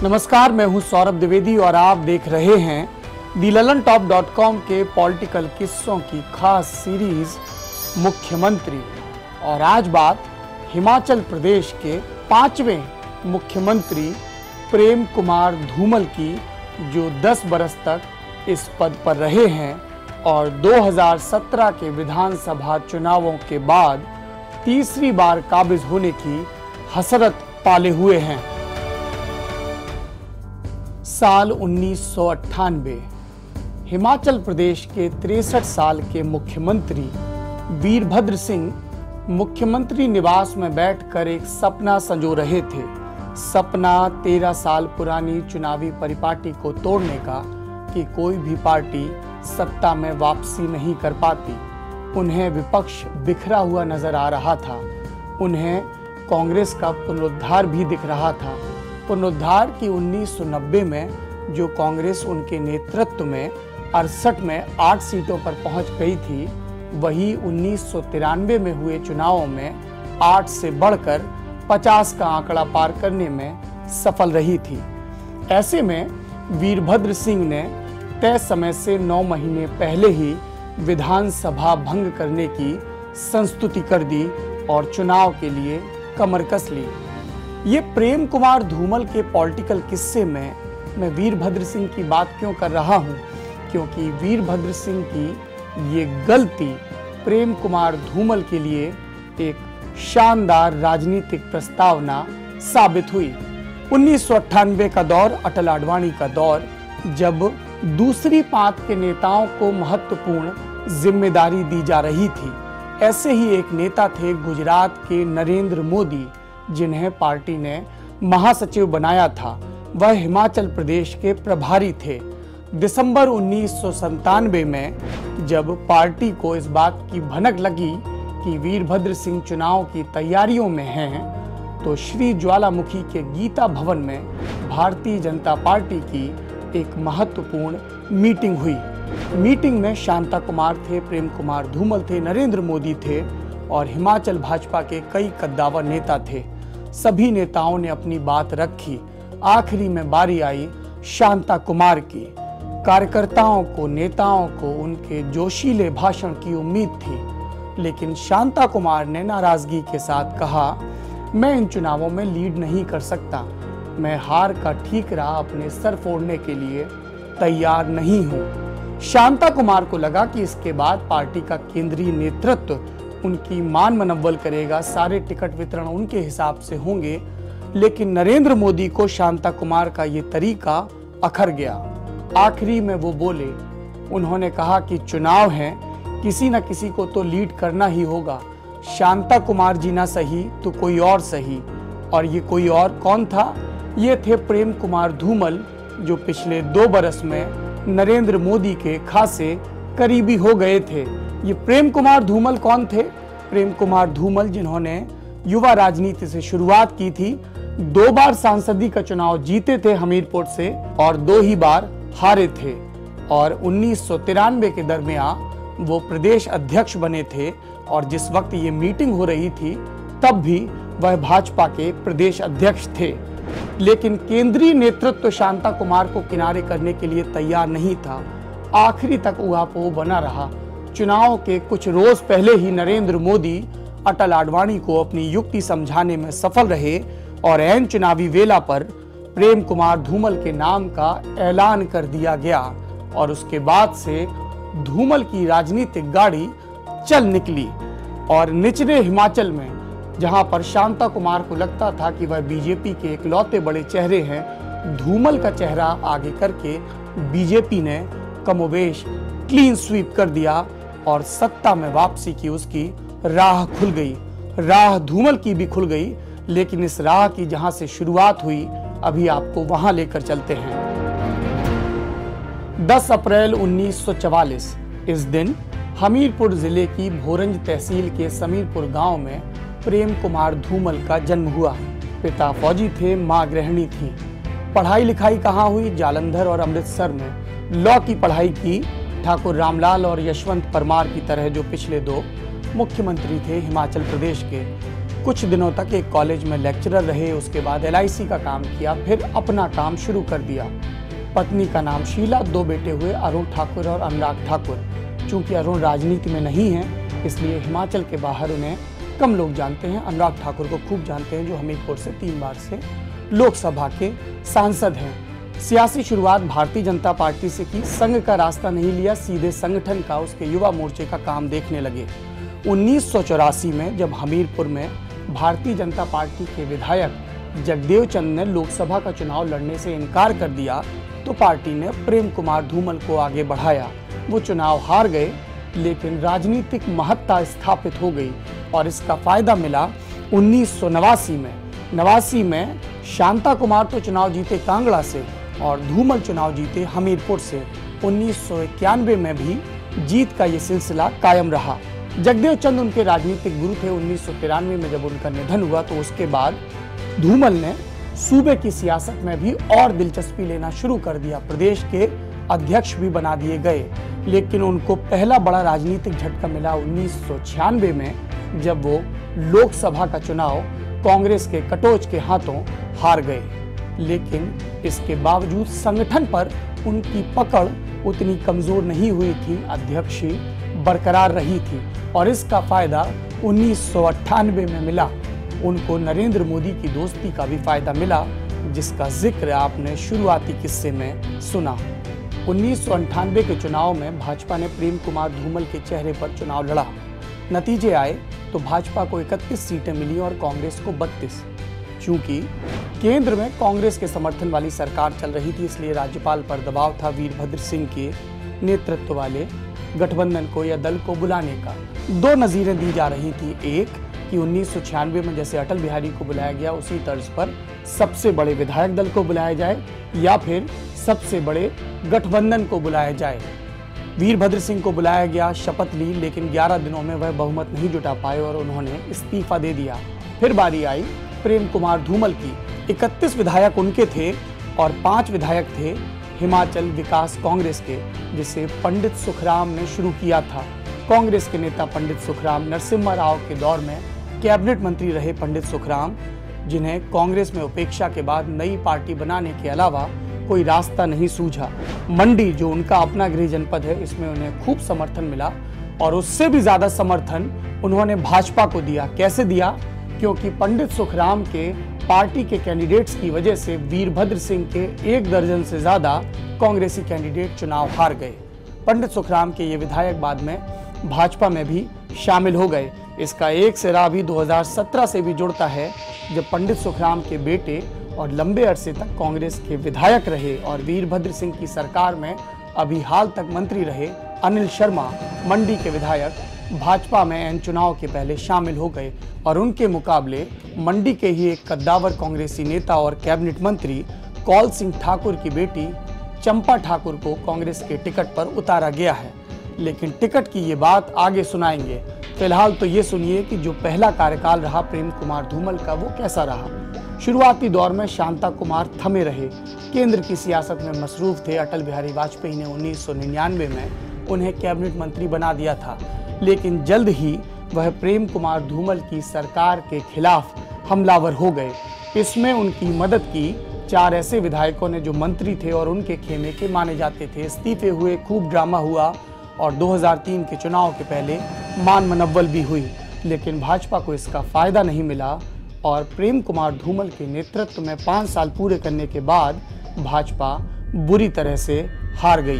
नमस्कार, मैं हूं सौरभ द्विवेदी और आप देख रहे हैं lallantop.com के पॉलिटिकल किस्सों की खास सीरीज मुख्यमंत्री। और आज बात हिमाचल प्रदेश के 5वें मुख्यमंत्री प्रेम कुमार धूमल की, जो 10 बरस तक इस पद पर रहे हैं और 2017 के विधानसभा चुनावों के बाद तीसरी बार काबिज होने की हसरत पाले हुए हैं। साल 1998 हिमाचल प्रदेश के 63 साल के मुख्यमंत्री वीरभद्र सिंह मुख्यमंत्री निवास में बैठकर एक सपना संजो रहे थे। सपना 13 साल पुरानी चुनावी परिपाटी को तोड़ने का कि कोई भी पार्टी सत्ता में वापसी नहीं कर पाती। उन्हें विपक्ष बिखरा हुआ नजर आ रहा था। उन्हें कांग्रेस का पुनरुद्धार भी दिख रहा था। पुनरुद्धार की 1990 में जो कांग्रेस उनके नेतृत्व में 68 में 8 सीटों पर पहुंच गई थी, वही 1993 में हुए चुनावों में 8 से बढ़कर 50 का आंकड़ा पार करने में सफल रही थी। ऐसे में वीरभद्र सिंह ने तय समय से 9 महीने पहले ही विधानसभा भंग करने की संस्तुति कर दी और चुनाव के लिए कमर कस ली। ये प्रेम कुमार धूमल के पॉलिटिकल किस्से में मैं वीरभद्र सिंह की बात क्यों कर रहा हूं, क्योंकि वीरभद्र सिंह की ये गलती प्रेम कुमार धूमल के लिए एक शानदार राजनीतिक प्रस्तावना साबित हुई। 1998 का दौर, अटल आडवाणी का दौर, जब दूसरी पांत के नेताओं को महत्वपूर्ण जिम्मेदारी दी जा रही थी। ऐसे ही एक नेता थे गुजरात के नरेंद्र मोदी, जिन्हें पार्टी ने महासचिव बनाया था। वह हिमाचल प्रदेश के प्रभारी थे। दिसंबर 1997 में जब पार्टी को इस बात की भनक लगी कि वीरभद्र सिंह चुनाव की तैयारियों में हैं, तो श्री ज्वालामुखी के गीता भवन में भारतीय जनता पार्टी की एक महत्वपूर्ण मीटिंग हुई। मीटिंग में शांता कुमार थे, प्रेम कुमार धूमल थे, नरेंद्र मोदी थे और हिमाचल भाजपा के कई कद्दावर नेता थे। सभी नेताओं ने अपनी बात रखी। आखिरी में बारी आई शांता कुमार की। कार्यकर्ताओं को, नेताओं को उनके जोशीले भाषण की उम्मीद थी, लेकिन शांता कुमार ने नाराजगी के साथ कहा, मैं इन चुनावों में लीड नहीं कर सकता। मैं हार का ठीकरा अपने सर फोड़ने के लिए तैयार नहीं हूं। शांता कुमार को लगा कि इसके बाद पार्टी का केंद्रीय नेतृत्व उनकी मान मनव्वल करेगा, सारे टिकट वितरण उनके हिसाब से होंगे। लेकिन नरेंद्र मोदी को शांता कुमार का ये तरीका अखर गया। आखिरी में वो बोले, उन्होंने कहा कि चुनाव है, किसी न किसी को तो लीड करना ही होगा। शांता कुमार जी ना सही तो कोई और सही। और ये कोई और कौन था? ये थे प्रेम कुमार धूमल, जो पिछले 2 बरस में नरेंद्र मोदी के खासे करीबी हो गए थे। ये प्रेम कुमार धूमल कौन थे? प्रेम कुमार धूमल जिन्होंने युवा राजनीति से शुरुआत की थी, 2 बार सांसदी का चुनाव जीते थे हमीरपुर से और 2 ही बार हारे थे। और 1993 के दरमियान वो प्रदेश अध्यक्ष बने थे और जिस वक्त ये मीटिंग हो रही थी तब भी वह भाजपा के प्रदेश अध्यक्ष थे। लेकिन केंद्रीय नेतृत्व शांता कुमार को किनारे करने के लिए तैयार नहीं था। आखिरी तक ऊहापोह बना रहा। चुनाव के कुछ रोज पहले ही नरेंद्र मोदी अटल आडवाणी को अपनी युक्ति समझाने में सफल रहे और ऐन चुनावी वेला पर प्रेम कुमार धूमल के नाम का ऐलान कर दिया गया और उसके बाद से धूमल की राजनीतिक गाड़ी चल निकली। और निचले हिमाचल में, जहां पर शांता कुमार को लगता था कि वह बीजेपी के इकलौते बड़े चेहरे हैं, धूमल का चेहरा आगे करके बीजेपी ने कमोबेश क्लीन स्वीप कर दिया और सत्ता में वापसी की उसकी राह खुल गई। राह धूमल की भी खुल गई, लेकिन इस राह की जहां से शुरुआत हुई, अभी आपको वहां लेकर चलते हैं। 10 अप्रैल 1944 इस दिन हमीरपुर जिले की भोरंज तहसील के समीरपुर गांव में प्रेम कुमार धूमल का जन्म हुआ। पिता फौजी थे, मां गृहिणी थी। पढ़ाई लिखाई कहाँ हुई? जालंधर और अमृतसर में लॉ की पढ़ाई की। ठाकुर रामलाल और यशवंत परमार की तरह जो पिछले 2 मुख्यमंत्री थे हिमाचल प्रदेश के। कुछ दिनों तक एक कॉलेज में लेक्चरर रहे, उसके बाद LIC का काम किया, फिर अपना काम शुरू कर दिया। पत्नी का नाम शीला, 2 बेटे हुए अरुण ठाकुर और अनुराग ठाकुर। चूंकि अरुण राजनीति में नहीं है इसलिए हिमाचल के बाहर उन्हें कम लोग जानते हैं। अनुराग ठाकुर को खूब जानते हैं, जो हमीरपुर से 3 बार से लोकसभा के सांसद हैं। सियासी शुरुआत भारतीय जनता पार्टी से की, संघ का रास्ता नहीं लिया, सीधे संगठन का, उसके युवा मोर्चे का काम देखने लगे। 1984 में जब हमीरपुर में भारतीय जनता पार्टी के विधायक जगदेव चंद ने लोकसभा का चुनाव लड़ने से इनकार कर दिया तो पार्टी ने प्रेम कुमार धूमल को आगे बढ़ाया। वो चुनाव हार गए, लेकिन राजनीतिक महत्ता स्थापित हो गई और इसका फायदा मिला 1989 में। 89 में शांता कुमार तो चुनाव जीते कांगड़ा से और धूमल चुनाव जीते हमीरपुर से। 1991 में भी जीत का ये सिलसिला कायम रहा। जगदेव चंद उनके राजनीतिक गुरु थे। 1993 में जब उनका निधन हुआ तो उसके बाद धूमल ने सूबे की सियासत में भी और दिलचस्पी लेना शुरू कर दिया। प्रदेश के अध्यक्ष भी बना दिए गए, लेकिन उनको पहला बड़ा राजनीतिक झटका मिला 1996 में, जब वो लोकसभा का चुनाव कांग्रेस के कटोच के हाथों हार गए। लेकिन इसके बावजूद संगठन पर उनकी पकड़ उतनी कमजोर नहीं हुई थी, अध्यक्षी बरकरार रही थी और इसका फायदा 1998 में मिला। उनको नरेंद्र मोदी की दोस्ती का भी फायदा मिला, जिसका जिक्र आपने शुरुआती किस्से में सुना। 1998 के चुनाव में भाजपा ने प्रेम कुमार धूमल के चेहरे पर चुनाव लड़ा। नतीजे आए तो भाजपा को 31 सीटें मिली और कांग्रेस को 32। चूंकि केंद्र में कांग्रेस के समर्थन वाली सरकार चल रही थी, इसलिए राज्यपाल पर दबाव था वीरभद्र सिंह के नेतृत्व वाले गठबंधन को या दल को बुलाने का। 2 नजीरें दी जा रही थी, एक कि 1996 में जैसे अटल बिहारी को बुलाया गया उसी तर्ज पर सबसे बड़े विधायक दल को बुलाया जाए, या फिर सबसे बड़े गठबंधन को बुलाया जाए। वीरभद्र सिंह को बुलाया गया, शपथ ली, लेकिन 11 दिनों में वह बहुमत नहीं जुटा पाए और उन्होंने इस्तीफा दे दिया। फिर बारी आई प्रेम कुमार धूमल की। 31 विधायक उनके थे और 5 विधायक थे हिमाचल विकास कांग्रेस के, जिसे पंडित सुखराम ने शुरू किया था। कांग्रेस के नेता पंडित सुखराम, नरसिम्हा राव के दौर में कैबिनेट मंत्री रहे पंडित सुखराम, जिन्हें कांग्रेस में उपेक्षा के बाद नई पार्टी बनाने के अलावा कोई रास्ता नहीं सूझा। मंडी, जो उनका अपना गृह जनपद है, इसमें उन्हें खूब समर्थन मिला और उससे भी ज्यादा समर्थन उन्होंने भाजपा को दिया। कैसे दिया? क्योंकि पंडित सुखराम के पार्टी के कैंडिडेट्स की वजह से वीरभद्र सिंह के 1 दर्जन से ज्यादा कांग्रेसी कैंडिडेट चुनाव हार गए। पंडित सुखराम के ये विधायक बाद में भाजपा में भी शामिल हो गए। इसका एक सिरा भी 2017 से भी जुड़ता है, जब पंडित सुखराम के बेटे और लंबे अरसे तक कांग्रेस के विधायक रहे और वीरभद्र सिंह की सरकार में अभी हाल तक मंत्री रहे अनिल शर्मा, मंडी के विधायक, भाजपा में इन चुनाव के पहले शामिल हो गए और उनके मुकाबले मंडी के ही एक कद्दावर कांग्रेसी नेता और कैबिनेट मंत्री कौल सिंह ठाकुर की बेटी चंपा ठाकुर को कांग्रेस के टिकट पर उतारा गया है। लेकिन टिकट की ये बात आगे सुनाएंगे। फिलहाल तो ये सुनिए कि जो पहला कार्यकाल रहा प्रेम कुमार धूमल का, वो कैसा रहा। शुरुआती दौर में शांता कुमार थमे रहे, केंद्र की सियासत में मसरूफ थे। अटल बिहारी वाजपेयी ने 1999 में उन्हें कैबिनेट मंत्री बना दिया था, लेकिन जल्द ही वह प्रेम कुमार धूमल की सरकार के खिलाफ हमलावर हो गए। इसमें उनकी मदद की 4 ऐसे विधायकों ने जो मंत्री थे और उनके खेमे के माने जाते थे। इस्तीफे हुए, खूब ड्रामा हुआ और 2003 के चुनाव के पहले मान मनव्वल भी हुई, लेकिन भाजपा को इसका फायदा नहीं मिला और प्रेम कुमार धूमल के नेतृत्व में 5 साल पूरे करने के बाद भाजपा बुरी तरह से हार गई।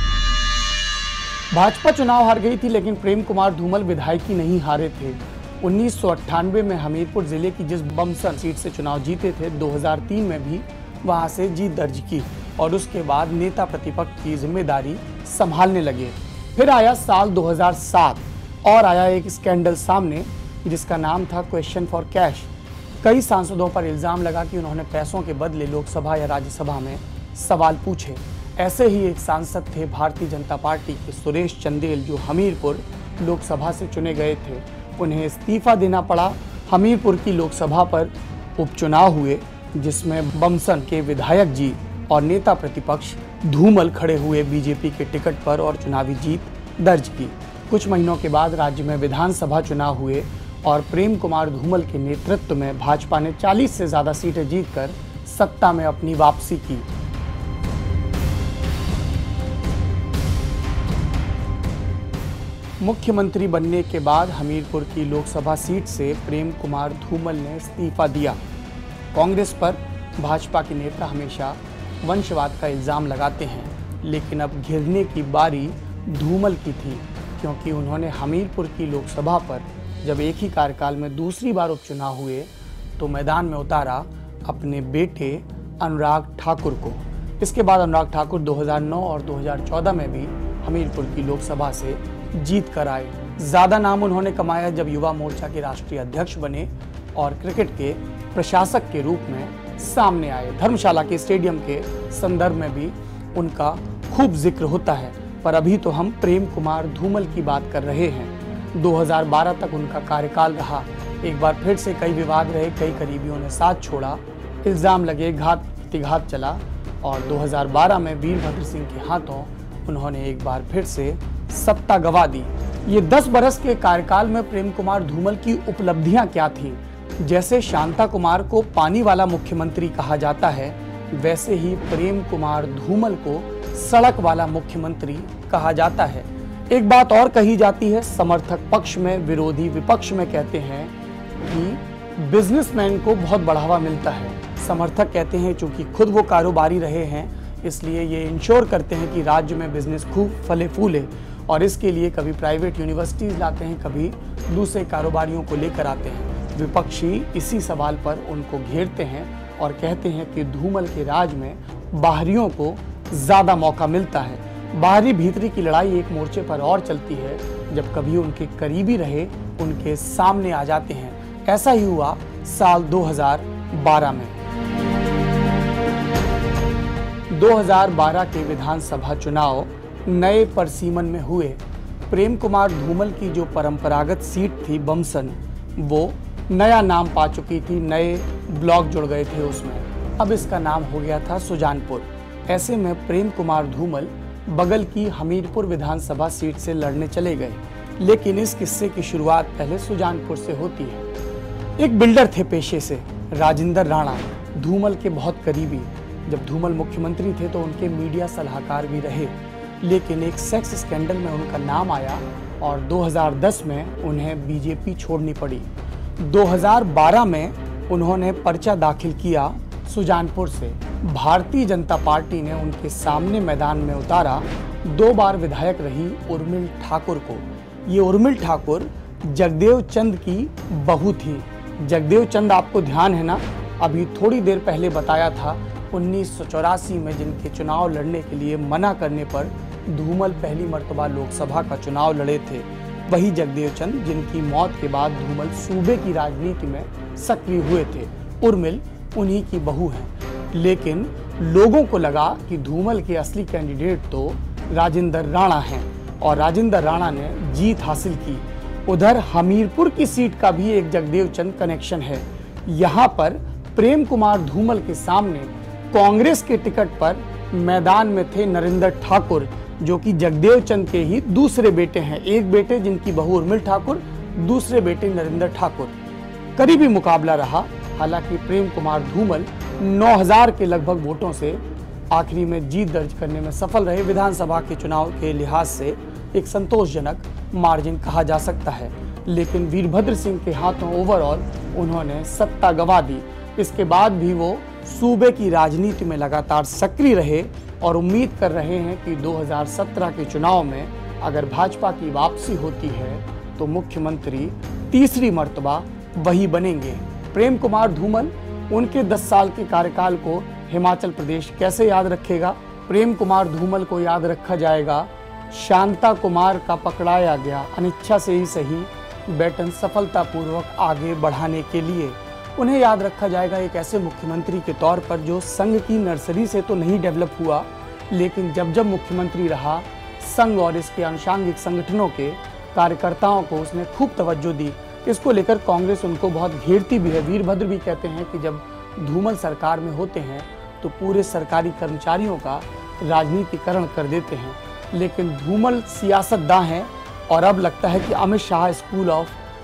भाजपा चुनाव हार गई थी, लेकिन प्रेम कुमार धूमल विधायकी नहीं हारे थे। 1998 में हमीरपुर जिले की जिस बमसन सीट से चुनाव जीते थे, 2003 में भी वहां से जीत दर्ज की और उसके बाद नेता प्रतिपक्ष की जिम्मेदारी संभालने लगे। फिर आया साल 2007 और आया एक स्कैंडल सामने, जिसका नाम था क्वेश्चन फॉर कैश। कई सांसदों पर इल्जाम लगा कि उन्होंने पैसों के बदले लोकसभा या राज्यसभा में सवाल पूछे। ऐसे ही एक सांसद थे भारतीय जनता पार्टी के सुरेश चंदेल, जो हमीरपुर लोकसभा से चुने गए थे। उन्हें इस्तीफा देना पड़ा। हमीरपुर की लोकसभा पर उपचुनाव हुए, जिसमें बमसन के विधायक जी और नेता प्रतिपक्ष धूमल खड़े हुए बीजेपी के टिकट पर और चुनावी जीत दर्ज की। कुछ महीनों के बाद राज्य में विधानसभा चुनाव हुए और प्रेम कुमार धूमल के नेतृत्व में भाजपा ने 40 से ज़्यादा सीटें जीतकर सत्ता में अपनी वापसी की। मुख्यमंत्री बनने के बाद हमीरपुर की लोकसभा सीट से प्रेम कुमार धूमल ने इस्तीफा दिया। कांग्रेस पर भाजपा के नेता हमेशा वंशवाद का इल्ज़ाम लगाते हैं, लेकिन अब घिरने की बारी धूमल की थी, क्योंकि उन्होंने हमीरपुर की लोकसभा पर जब एक ही कार्यकाल में दूसरी बार उपचुनाव हुए तो मैदान में उतारा अपने बेटे अनुराग ठाकुर को। इसके बाद अनुराग ठाकुर 2009 और 2014 में भी हमीरपुर की लोकसभा से जीत कर आए। ज़्यादा नाम उन्होंने कमाया जब युवा मोर्चा के राष्ट्रीय अध्यक्ष बने और क्रिकेट के प्रशासक के रूप में सामने आए। धर्मशाला के स्टेडियम के संदर्भ में भी उनका खूब जिक्र होता है, पर अभी तो हम प्रेम कुमार धूमल की बात कर रहे हैं। 2012 तक उनका कार्यकाल रहा। एक बार फिर से कई विवाद रहे, कई करीबियों ने साथ छोड़ा, इल्ज़ाम लगे, घात प्रतिघात चला और 2012 में वीरभद्र सिंह के हाथों उन्होंने एक बार फिर से सत्ता गंवा दी। ये 10 बरस के कार्यकाल में प्रेम कुमार धूमल की उपलब्धियां क्या थीं? जैसे शांता कुमार को पानी वाला मुख्यमंत्री कहा जाता है, वैसे ही प्रेम कुमार धूमल को सड़क वाला मुख्यमंत्री कहा जाता है। एक बात और कही जाती है, समर्थक पक्ष में, विरोधी विपक्ष में कहते हैं कि बिजनेसमैन को बहुत बढ़ावा मिलता है। समर्थक कहते हैं चूंकि खुद वो कारोबारी रहे हैं, इसलिए ये इंश्योर करते हैं कि राज्य में बिजनेस खूब फले फूले, और इसके लिए कभी प्राइवेट यूनिवर्सिटीज़ लाते हैं, कभी दूसरे कारोबारियों को लेकर आते हैं। विपक्षी इसी सवाल पर उनको घेरते हैं और कहते हैं कि धूमल के राज में बाहरियों को ज़्यादा मौका मिलता है। बाहरी भीतरी की लड़ाई एक मोर्चे पर और चलती है, जब कभी उनके करीबी रहे उनके सामने आ जाते हैं। ऐसा ही हुआ साल 2012 में। 2012 के विधानसभा चुनाव नए परसीमन में हुए। प्रेम कुमार धूमल की जो परंपरागत सीट थी बमसन, वो नया नाम पा चुकी थी, नए ब्लॉक जुड़ गए थे उसमें। अब इसका नाम हो गया था सुजानपुर। ऐसे में प्रेम कुमार धूमल बगल की हमीरपुर विधानसभा सीट से लड़ने चले गए, लेकिन इस किस्से की शुरुआत पहले सुजानपुर से होती है। एक बिल्डर थे पेशे से, राजेंद्र राणा, धूमल के बहुत करीबी। जब धूमल मुख्यमंत्री थे तो उनके मीडिया सलाहकार भी रहे, लेकिन एक सेक्स स्कैंडल में उनका नाम आया और 2010 में उन्हें बीजेपी छोड़नी पड़ी। 2012 में उन्होंने पर्चा दाखिल किया सुजानपुर से। भारतीय जनता पार्टी ने उनके सामने मैदान में उतारा 2 बार विधायक रही उर्मिल ठाकुर को। ये उर्मिल ठाकुर जगदेव चंद की बहू थी। जगदेव चंद आपको ध्यान है ना, अभी थोड़ी देर पहले बताया था 1984 में जिनके चुनाव लड़ने के लिए मना करने पर धूमल पहली मर्तबा लोकसभा का चुनाव लड़े थे। वही जगदेव चंद जिनकी मौत के बाद धूमल सूबे की राजनीति में सक्रिय हुए थे। उर्मिल उन्हीं की बहू है, लेकिन लोगों को लगा कि धूमल के असली कैंडिडेट तो राजेंद्र राणा हैं और राजेंद्र राणा ने जीत हासिल की। उधर हमीरपुर की सीट का भी एक जगदेव चंद कनेक्शन है। यहाँ पर प्रेम कुमार धूमल के सामने कांग्रेस के टिकट पर मैदान में थे नरेंद्र ठाकुर, जो कि जगदेव चंद के ही दूसरे बेटे हैं। एक बेटे जिनकी बहू उर्मिल ठाकुर, दूसरे बेटे नरेंद्र ठाकुर। करीबी मुकाबला रहा, हालांकि प्रेम कुमार धूमल 9000 के लगभग वोटों से आखिरी में जीत दर्ज करने में सफल रहे। विधानसभा के चुनाव के लिहाज से एक संतोषजनक मार्जिन कहा जा सकता है, लेकिन वीरभद्र सिंह के हाथों ओवरऑल उन्होंने सत्ता गंवा दी। इसके बाद भी वो सूबे की राजनीति में लगातार सक्रिय रहे और उम्मीद कर रहे हैं कि 2017 के चुनाव में अगर भाजपा की वापसी होती है तो मुख्यमंत्री तीसरी मर्तबा वही बनेंगे। प्रेम कुमार धूमल, उनके 10 साल के कार्यकाल को हिमाचल प्रदेश कैसे याद रखेगा? प्रेम कुमार धूमल को याद रखा जाएगा शांता कुमार का पकड़ाया गया अनिच्छा से ही सही बैटन सफलतापूर्वक आगे बढ़ाने के लिए। उन्हें याद रखा जाएगा एक ऐसे मुख्यमंत्री के तौर पर जो संघ की नर्सरी से तो नहीं डेवलप हुआ, लेकिन जब जब मुख्यमंत्री रहा संघ और इसके आनुषंगिक संगठनों के कार्यकर्ताओं को उसने खूब तवज्जो दी। इसको लेकर कांग्रेस उनको बहुत घेरती भी है। वीरभद्र भी कहते हैं कि जब धूमल सरकार में होते हैं तो पूरे सरकारी कर्मचारियों का राजनीतिकरण कर देते हैं, लेकिन धूमल सियासतदां हैं और अब लगता है कि Amit Shah school of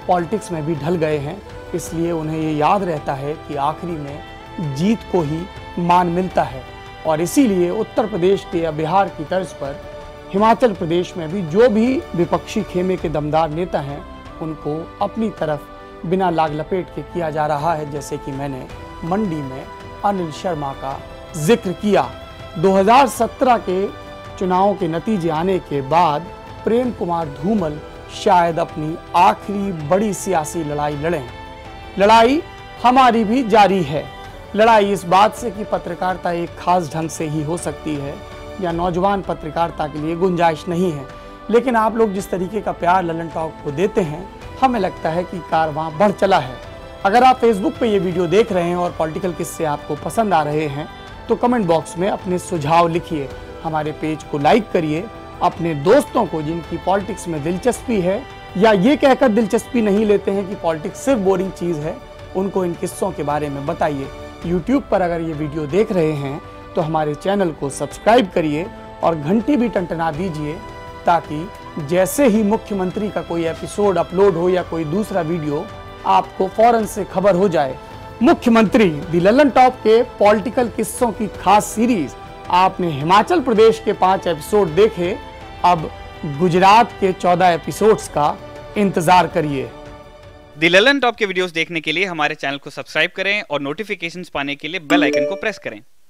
politics में भी ढल गए हैं, इसलिए उन्हें ये याद रहता है कि आखिरी में जीत को ही मान मिलता है। और इसीलिए उत्तर प्रदेश के या बिहार की तर्ज पर हिमाचल प्रदेश में भी जो भी विपक्षी खेमे के दमदार नेता हैं उनको अपनी तरफ बिना लाग लपेट के किया जा रहा है। जैसे कि मैंने मंडी में अनिल शर्मा का जिक्र किया। 2017 के चुनाव के नतीजे आने के बाद प्रेम कुमार धूमल शायद अपनी आखिरी बड़ी सियासी लड़ाई लड़ें। लड़ाई हमारी भी जारी है। लड़ाई इस बात से कि पत्रकारिता एक खास ढंग से ही हो सकती है या नौजवान पत्रकारिता के लिए गुंजाइश नहीं है, लेकिन आप लोग जिस तरीके का प्यार लल्लनटॉप को देते हैं हमें लगता है कि कारवां बढ़ चला है। अगर आप फेसबुक पे ये वीडियो देख रहे हैं और पॉलिटिकल किस्से आपको पसंद आ रहे हैं तो कमेंट बॉक्स में अपने सुझाव लिखिए, हमारे पेज को लाइक करिए, अपने दोस्तों को जिनकी पॉलिटिक्स में दिलचस्पी है या ये कहकर दिलचस्पी नहीं लेते हैं कि पॉलिटिक्स सिर्फ बोरिंग चीज़ है, उनको इन किस्सों के बारे में बताइए। यूट्यूब पर अगर ये वीडियो देख रहे हैं तो हमारे चैनल को सब्सक्राइब करिए और घंटी भी टंटना दीजिए, ताकि जैसे ही मुख्यमंत्री का कोई एपिसोड अपलोड हो या कोई दूसरा वीडियो आपको फौरन से खबर हो जाए। मुख्यमंत्री दी लल्लनटॉप के पॉलिटिकल किस्सों की खास सीरीज आपने हिमाचल प्रदेश के 5 एपिसोड देखे, अब गुजरात के 14 एपिसोड्स का इंतजार करिए। दी लल्लनटॉप के वीडियोस देखने के लिए हमारे चैनल को सब्सक्राइब करें और नोटिफिकेशंस पाने के लिए बेल आइकन को प्रेस करें।